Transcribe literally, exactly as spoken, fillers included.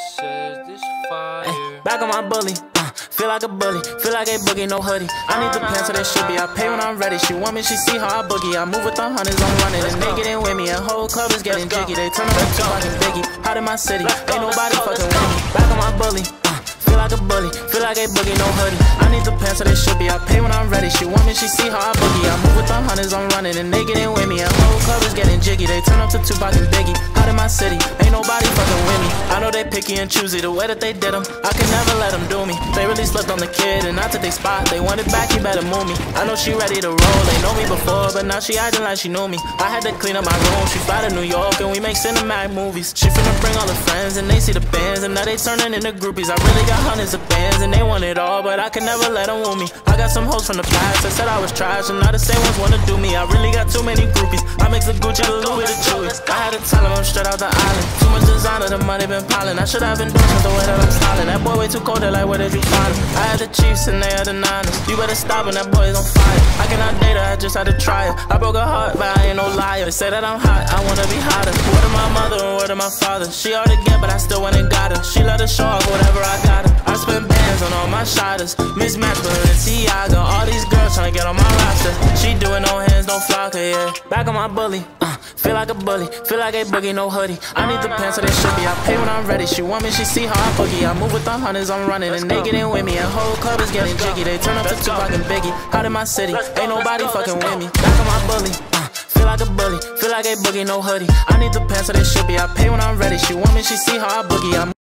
says this fire. Ay, back on my bully, uh, feel like a bully, feel like a boogie, no hoodie. I need the pants so they should be. I pay when I'm ready. She want me, she see how I boogie. I move with the hundreds, I'm running, and they get in with me. And whole club is getting jiggy. They turn up the two like Biggie. Out in my city, ain't nobody fucking with me. Back on my bully, uh, feel like a bully, feel like a boogie, no hoodie. I need the pants so they should be. I pay when I'm ready. She want me, she see how I boogie. I move with the hundreds, I'm running, and they get in with me. And whole club is getting jiggy. They turn up to Tupac and Biggie. Out in my city, ain't nobody fucking with me. I know they picky and choosy, the way that they did them, I can never let them do me. They really slipped on the kid, and not to take spot. They want it back, you better move me. I know she ready to roll, they know me before, but now she acting like she knew me. I had to clean up my room, she fly to New York, and we make cinematic movies. She finna bring all the friends, and they see the bands, and now they turning into groupies. I really got hundreds of bands, and they want it all, but I can never let them woo me. I got some hoes from the past that said I was trash, and now the same ones wanna do me. I really got too many groupies. I mix the Gucci, the Louis, the Chewy. I had to tell them I'm straight out the island. Too much designer, the money been piling. I should have been doing the way that I'm styling. That boy way too cold, they like, where did you find him? I had the Chiefs and they had the Niners. You better stop when that boy is on fire. I cannot date her, I just had to try her. I broke her heart, but I ain't no liar. They say that I'm hot, I wanna be hotter. Word of my mother and word of my father. She hard to get, but I still went and got her. She let her show off whatever I got her. I spent bands on all my shotters. Mismatch with her and Tiago. All these girls tryna get on my roster. She doing no hands, no flocker, yeah. Back on my bully, uh, feel like a bully, feel like a boogie, no hoodie. I need the pants so they should be. I pay when I'm ready. She want me, she see how I boogie. I move with the hundreds, I'm running, and they get in with me. And whole club is getting jiggy. They turn up to Tupac and Biggie. Out in my city, ain't nobody fucking with me. Back on my bully, uh, feel like a bully, feel like a boogie, no hoodie. I need the pants so they should be. I pay when I'm ready. She want me, she see how I boogie. I